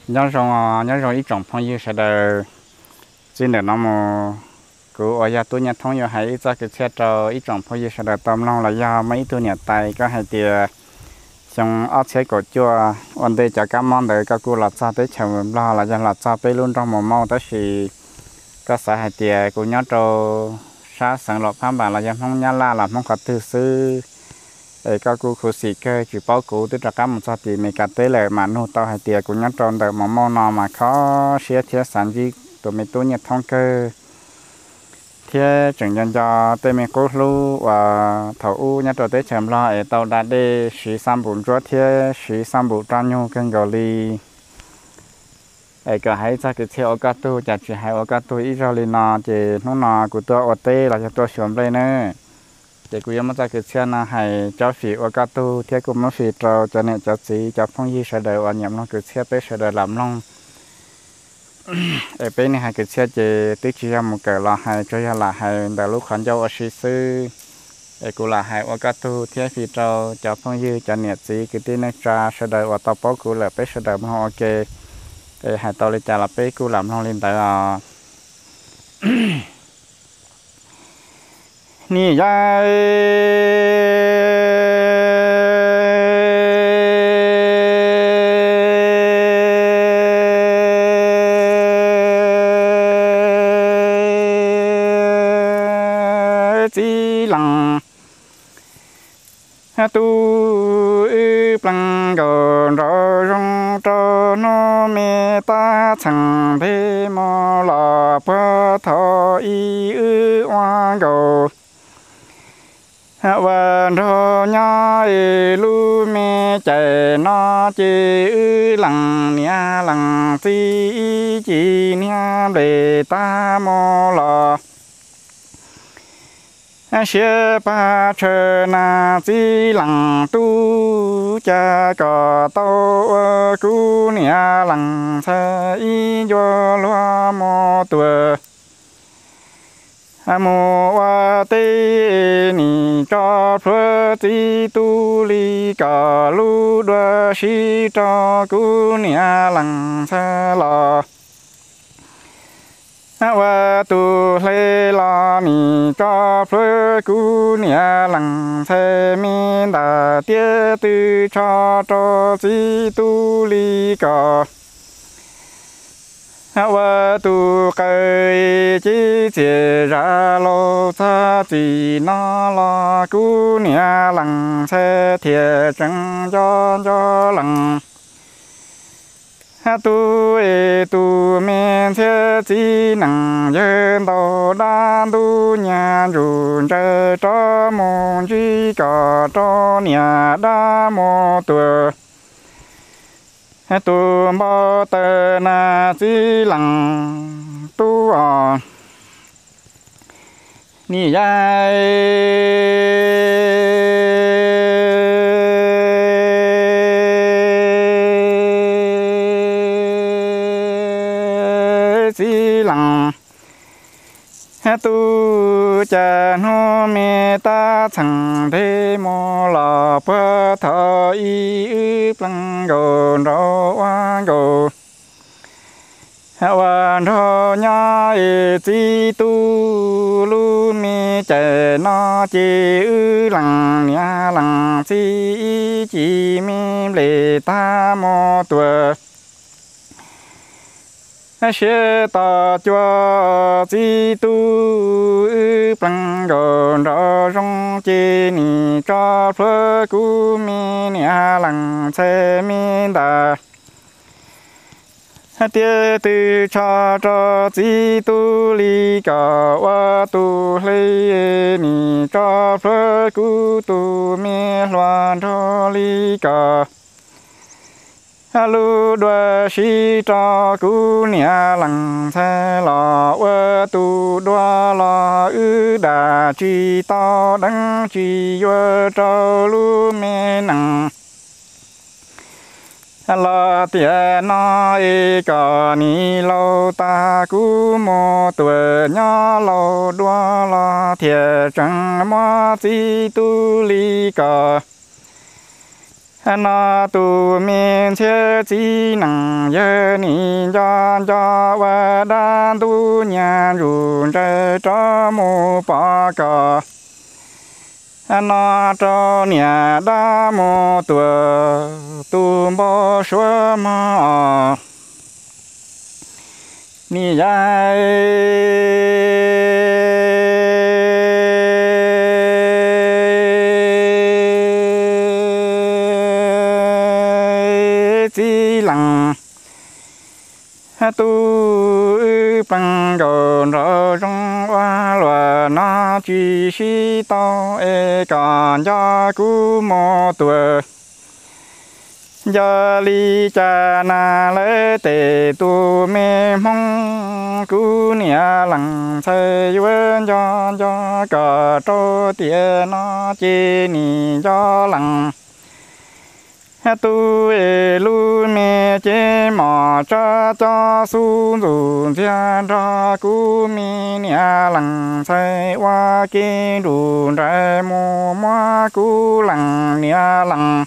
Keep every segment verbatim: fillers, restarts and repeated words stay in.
nhớ rằng nhớ rằng ít trồng phong yêu sẽ được trên được nó mà cứ ở nhà tôi nhà thông yêu hay cho cái xe cho ít trồng phong yêu sẽ được tâm lòng là do mấy tôi nhà tay có hai tiền xong ở xe cổ chua vấn đề cho các món đấy các cô là cho tới chờ lo là do là cho tới luôn trong một màu tới thì có xã hai tiền cũng nhớ cho xã sản lộc phán bản là do không nhớ là làm không có tư sư để các cô khu sĩ cơ chỉ bảo cụ tức là các một số thì mình cả tới là mà nô tao hay tiền cũng nhớ tròn được một món nào mà khó xé thiết sản gì tụi mình tôi nhật thông cơ thế chẳng nhân cho tụi mình cố lưu và thầu u nhớ tròn tới chậm lo ở tàu đã đi sĩ sam bùn chúa thế sĩ sam bùn trang nhung kênh gò li ở cả hai cha cái theo các tôi chả chỉ hai các tôi ít rồi nó chỉ nó nó của tôi ở tê là cho tôi xuống đây nữa để cô em ra cái xe na hay cho phí ở các tu thế cũng nó phí trâu cho nên cho gì cho phong gì sẽ đợi ở nhầm nó cái xe bé sẽ đợi làm long ở bên này hay cái xe chỉ tích chỉ một cái là hay cho là hay đã lúc khán châu ở sĩ sư để cô là hay ở các tu thế phí trâu cho phong gì cho nên gì cái tên này ra sẽ đợi ở tàu bao cô là bé sẽ đợi mà ok để hai tàu lên trả là bé cô làm long lên tại là nì ya chỉ lăng tu plăng gòn rồi rong cho nó mẹ ta chẳng thế mà là bơ thọ y ư oan gò và rồi nhá lu mẹ chạy nó chỉ ư lăng nia lăng chỉ chỉ nia để ta mò là xe ba chờ na chỉ lăng tu cha có tàu cứu nia lăng xe y cho loa mò tuổi mô wa tê ni cho phơ ti tu li cả lu đoa si cho cu nia lăng sa la wa tu lê la ni cho phơ cu nia lăng sa mi đà tiết tư cho cho ti tu li cả wa tu cây chỉ chỉ ra lô sa chỉ nó lo cú nia lăng xe thiệt chẳng cho cho lăng tu e tu men xe chỉ năng dân đầu đan tu nhà rùn chơi cho môn chỉ có cho nia đa mô tuổi tu mô tơ na chỉ lăng tu à ni ya chỉ lăng tu cha nó mẹ ta chẳng thế mò lò bơ thọ y ư plăng gồ rô oan gồ oan rô nhá y chi tu lu mi chạy nó chi ư lăng nia lăng chi chi mi lệ ta mò tuổi xe ta cho chỉ tu plăng gòn rõ rong chi ni cho phơ cú mi nia lăng xe mi đà tiết tư cho cho chỉ tu li cả wa tu lê ni cho phơ cú tu mi loan cho li cả lu đoa si cho cú nia lăng xe lò ơ tu đoa lò ư đà chi to đăng chi ơ cho lu mê năng la tia na e ca ni lo ta cú mô tuổi nhá lo đoa la thiệt chẳng ma chi tu li cả nó tu miên chế chỉ năng nhớ ni cho cho và đan tu nhà rùn trái cho mù bỏ cỏ nó cho nhà đa mô tua tu bó xóa mò ni dài chỉ lặng tu bằng đồ rõ trong hoa loa nó chỉ si to e còn cho cú mò tuổi giờ li cha na lễ tề tu mê mong cú nia lặng xây vân cho cho cờ trô tiền nó chi ni cho lặng tu e lu mê chế mò cha cho su dù thiên ra cú mi nia lặng xây hoa kinh đủ trái mô mua cú lặng nia lặng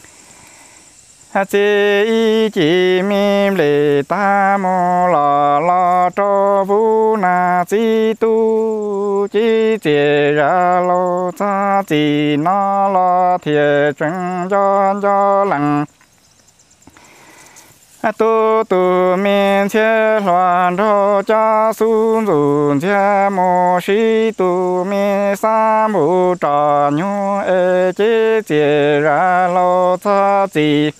chỉ chỉ mìm lệ ta mô lò lò cho vũ na chỉ tu chỉ chỉ ra lô cha chỉ nó lo thiệt chân cho cho lặng tu tu miên chế loạn cho cha sun dùn chế mô sĩ tu miên sa mù trò nhu ê chỉ chỉ ra lô cha chỉ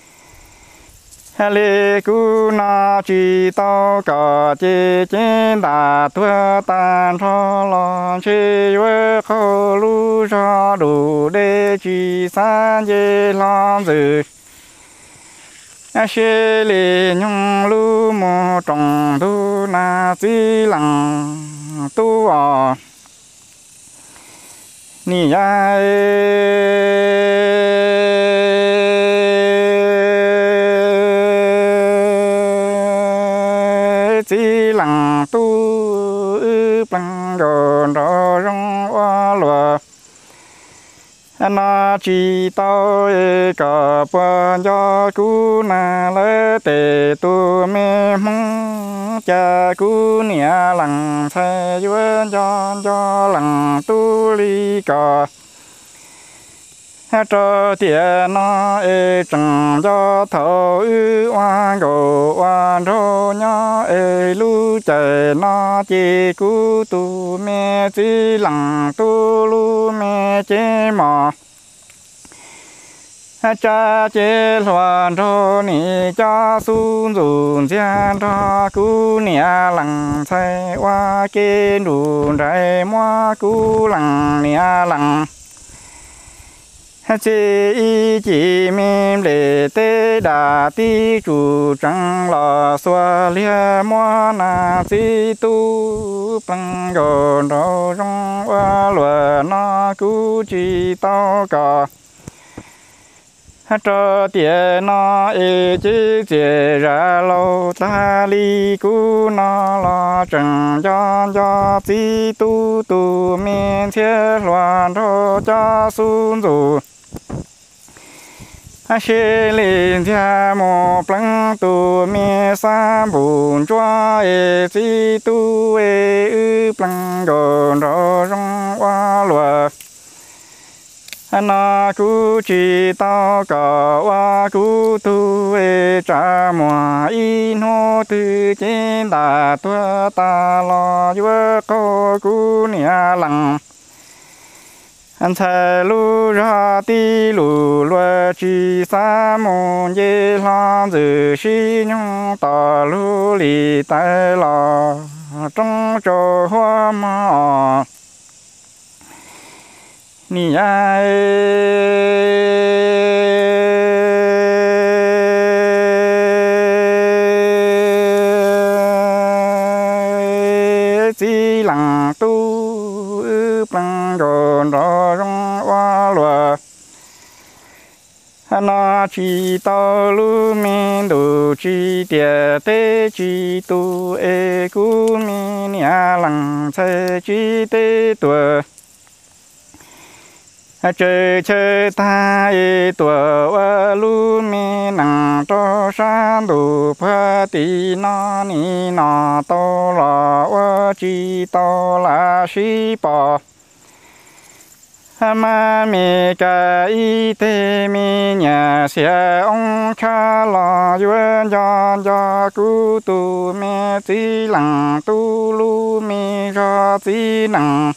lê cú na chỉ tao cả chế chế đà thua tan cho lo chế vợ khâu lu cho đủ để chỉ san chế lo dự chế lê nhung lu mô trồng tu na chỉ lặng tu à ni ai chỉ lặng tu bằng đồ đồ rong hoa lúa nó chỉ tao cả bữa cho cú na lễ tề tu mê mong cha cú nia lặng thay vân cho cho lặng tu li cả cho tiền nó ê chẳng cho thầu ư oan gồ oan rô nhó ê lu trời nó chỉ cú tu mê chỉ lặng tu lu mê chế mò cha chế loạn rô ni cha sun dùn xian cho cú nia lặng thay hoa kê đủ trái mua cú lặng nia lặng chỉ chỉ mìm lệ tê đà ti chủ trăng lò xoa lia mua na chỉ tu bằng gồ đồ rong hoa lùa nó cú chỉ tao cả cho tiền nó ê chỉ chỉ ra lâu ta li cú nó lo chẳng cho cho chỉ tu tu miên thiết loạn cho cho sun dù xê lên thia mô plăng tu mi sa bùn choa ê chi tu ê ư plăng đồ rô rong hoa lùa nó cú chỉ tao cả hoa cú tu ê cha mùa in hô tư trên đà tua ta lo vơ cô cú nia lặng anh thay lu ra ti lu lue chi sa môn ye lan dự si nhung ta lu li tai la trong cho hoa ma ni ai chỉ lặng tu bằng đồ đồ rong hoa lúa nó chỉ tao lu min đủ chỉ địa tê chỉ tu ê cú mi nia lặng say chỉ tê tuổi chơi chơi ta tuổi lu mi nặng cho san đủ phá tì nó ni nó to là chi to là sĩ bỏ mà mi cái y tế mi nhà xe ông cha lo duyên cho cho cứu tu mi chỉ lặng tu lu mi cho chỉ lặng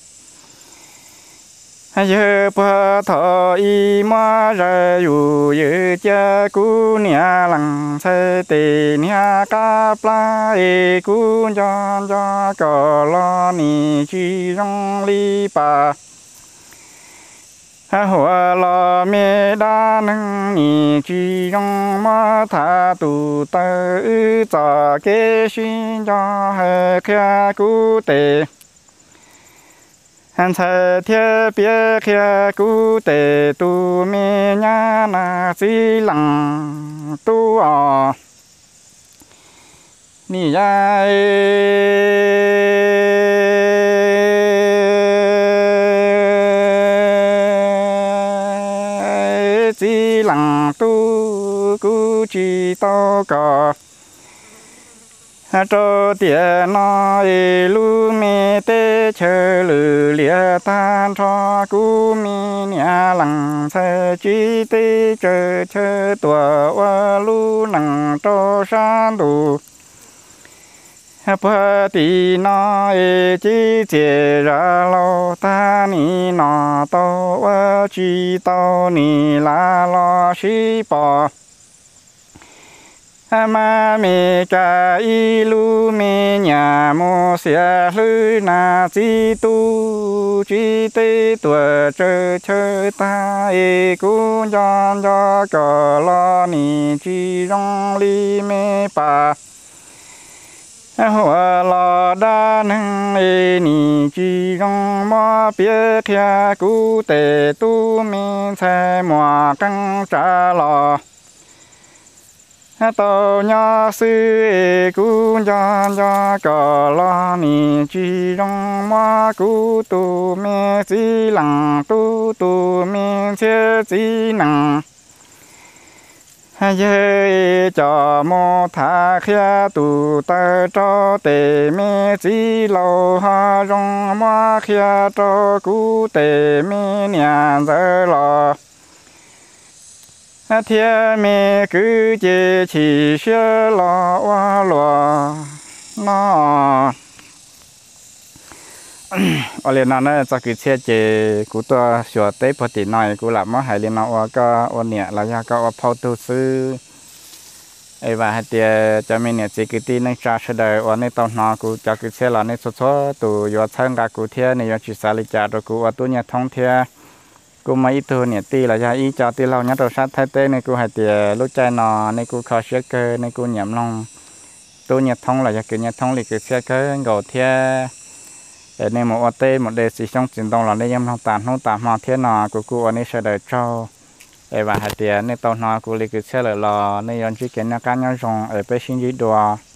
giờ bữa thọ y mà raอยู่giờ cha cú nia lăng say tê nia cá pla e cú cho cho cò lo ni chi rong li pa hoa lo mê đa nâng ni chi rong ma tha tu tơ cho kế xin cho hệ kia cú tê anh thấy thiên biết kia cú tê tu mi nhà na chỉ lăng tu à ni ai chỉ lăng tu cú chỉ to cả cho tiền nó lu mi tê chờ lử lia tan cho cú mi nhà lăng xe chỉ tê chờ chờ tua lu nặng cho san đủ bữa tì nó chỉ chế ra lo ta ni nó to chỉ to ni la lo sĩ bỏ mà mi cái lu mi nhà mô xe lư na chỉ tu chỉ tê tuổi chơi chơi ta e cú cho cho cờ lo ni chỉ rong li mê pa hoa lo đa nâng e ni chỉ rong mò biết kia cú tê tu mi xe mò căng trả lo tàu nhỏ sư cú cho cho cò lo ni chỉ rong ma cú tu mi chỉ lăng tu tu mi chế chỉ năng giờ cho mô thà khía tu ta cho tề mi chỉ lâu ha rong ma khía cho cú tề mi nhà giờ lo thiên mi cứ chế chỉ sửa lo wa lo nó ở liền nào nữa cho cứ chế chế cúตัวsửa tế phật tỷ nói cú làm món hải liền nào wa có wa nhẹ là ya có wa phao tu sư ai và hai tia cho mình nhẹ chỉ cứ tí nên trả sẽ đời wa nên tao nó cú cho cứ chế là nên số số tu yo thân cả cú thiên này yo chỉ xả lý trả rồi cú wa tu nhẹ thông thiên cú mấy thứ nhẹ tí là ya ý cho tí lâu nhớ rồi sát thái tế này cú hai tia lúc trái nọ này cú khó sửa cơ này cú nhảm long tu nhẹ thông là ya cứ nhẹ thông thì cứ sửa cơ gầu thiên nên một ô tê một đề sĩ trong chiến đấu là nên em không tàn không tàn mà thiên nọ của cô anh sẽ đợi cho và hai tiền nên tàu nọ của lịch sử là lò nên anh chỉ kiến nhà cá nhân dùng ở bên sinh dưới đùa